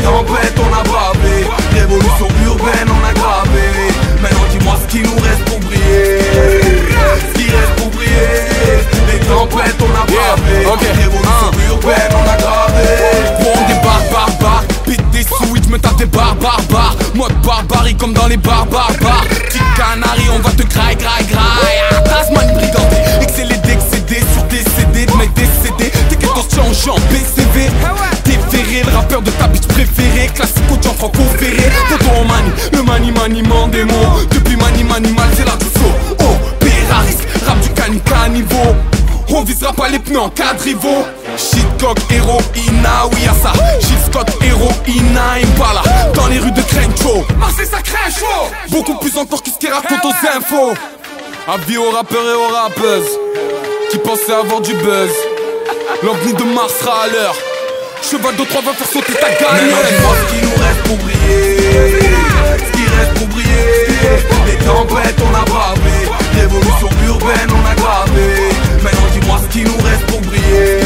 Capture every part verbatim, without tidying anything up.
tempêtes on a bravé, révolution urbaine on a gravé. Maintenant dis-moi ce qui nous reste pour briller, ce qui reste pour briller. Les tempêtes on a bravé, yeah, okay. Révolution uh. urbaine on a gravé. Bon des barres barbares, pète des sous, me tape des barres barbares. Mode barbarie comme dans les bars barbares. Petite canari on va te graille graille graille. Tasman brigandé, excellé d'excédé sur des C D de mecs décédés. T'es qu'est ton en B C V. T'es ferré, le rappeur de ta bitch préférée. Classico de Franco Ferré. Tonton on manie, le mani maniement des mots. Depuis mani manimal c'est là du flow. Oh, Péraris, rap du cani caniveau. On visera pas les pneus en quatre rivaux. Shitcock, héroïna, oui y'a ça. Gilles Scott, héroïna, Impala. Dans les rues de Crenshaw, Marseille ça craint chaud. Beaucoup plus encore que ce qu'ils racontent aux infos. Avis aux rappeurs et aux rappeuses qui pensaient avoir du buzz. L'ovni de Mars sera à l'heure. Cheval de trois va faire sauter ta gagne. Maintenant dis-moi ce qui nous reste pour briller, ce qui reste pour briller. Les tempêtes on a bravé, révolution urbaine on a gravé. Maintenant dis-moi ce qui nous reste pour briller,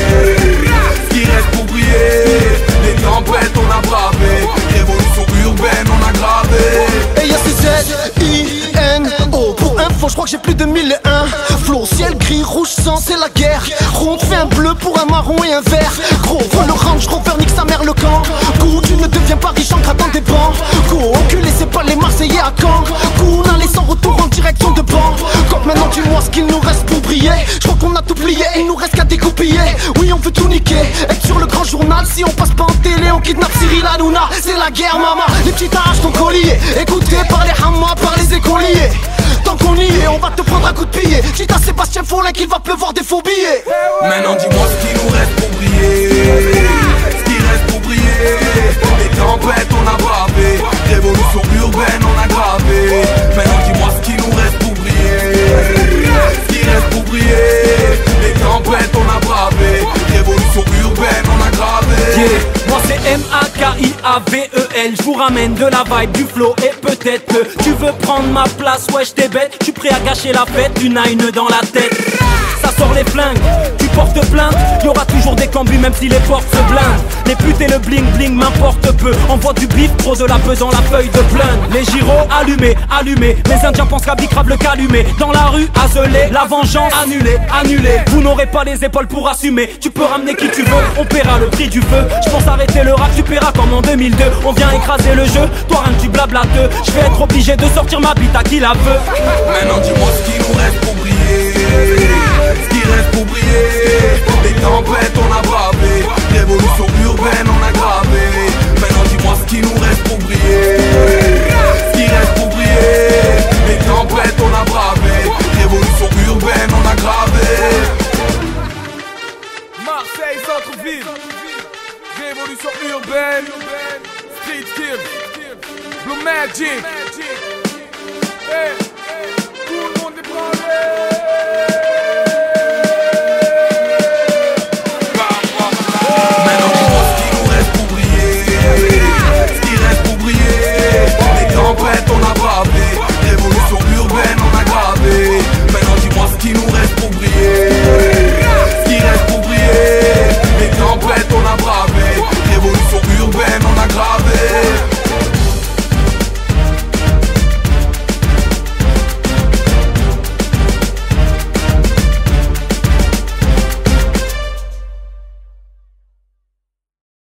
ce qui reste pour briller. Les tempêtes on a bravé, révolution urbaine on a gravé. Et y'a ces Z I N O. Pour info je crois que j'ai plus de mille et un. Flow, ciel gris, rouge sang, c'est la guerre. Rond fait un bleu pour un marron et un vert. Gros, roule le range, Rover, nique sa mère le camp. Go, tu ne deviens pas riche en grattant des bancs. Go, enculé, c'est pas les Marseillais à Caen. Go, on allait sans retour en direction de banc. Quand maintenant dis-moi ce qu'il nous reste pour briller. Je crois qu'on a tout plié, il nous reste qu'à découpiller. Oui, on veut tout niquer, être sur le grand journal. Si on passe pas en télé, on kidnappe Cyril Hanouna. C'est la guerre, maman, les petits arrachent ton collier. Écouté par les hamas, par les écoliers. Tant qu'on y est, on va te prendre un coup de pied. Dis à Sébastien Follin qu'il va pleuvoir des faux billets. Maintenant dis-moi ce qui nous reste pour briller, ce qui reste pour briller. Les tempêtes on a bravé, révolution urbaine on a gravé. Maintenant dis-moi ce qui nous reste pour briller, ce qui reste pour briller. Les tempêtes on a bravé, révolution urbaine on a gravé. Yeah. Moi c'est M A K I A V E L. Je vous ramène de la vibe, du flow. Et peut-être que tu veux prendre ma place. Ouais j't'ai bête, je suis prêt à gâcher la fête. Une à une dans la tête. Ça sort les flingues, tu portes plainte. Y'aura toujours des cambus même si les portes se blindent. Les putes et le bling bling m'importe peu. Envoie du bif, trop de la pesant la feuille de plainte. Les gyros allumés, allumés. Les indiens pensent qu'à bicrave le calumet. Dans la rue, azelé, la vengeance annulée, annulée. Vous n'aurez pas les épaules pour assumer. Tu peux ramener qui tu veux, on paiera le prix du feu. Je pense arrêter le rap, tu paieras comme en deux mille deux. On vient écraser le jeu, toi rien que tu blablateux. Je vais être obligé de sortir ma bite à qui la veut. Maintenant dis-moi ce qui nous reste pour briller, ce qui reste pour briller. Les tempêtes on a bravé, révolution urbaine on a gravé. Maintenant dis-moi ce qui nous reste pour briller, ce qui reste pour briller. Les tempêtes on a bravé, révolution urbaine on a gravé. Marseille centre-ville, révolution urbaine, street kill, Blue Magic. Hey, tout le monde est branlé.